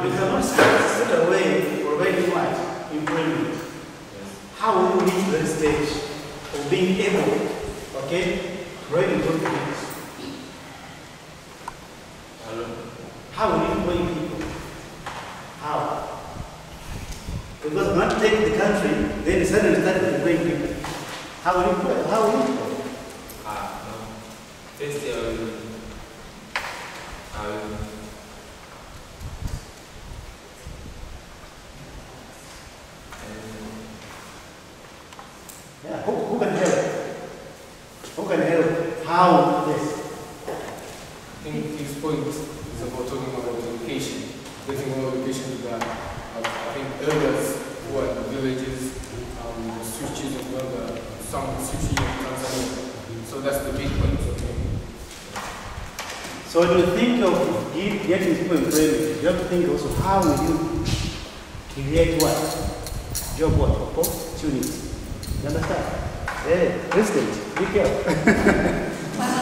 You cannot sit away providing what? Employment. How will you reach that stage of being able, okay, provide employment? How will you employ people? How? Because not take the country, then suddenly start employing people. How will you employ? How will you employ? No. First, I will Yeah, who can help? Who can help? How this? I think his point is about talking about education, getting more education to that. I think elders who are in the villages, the switches of some switches in Tanzania. So that's the big point of him. So when you think of getting people employment, you have to think also how will you create what? Job what? Opportunities. You understand? Hey, President, be careful.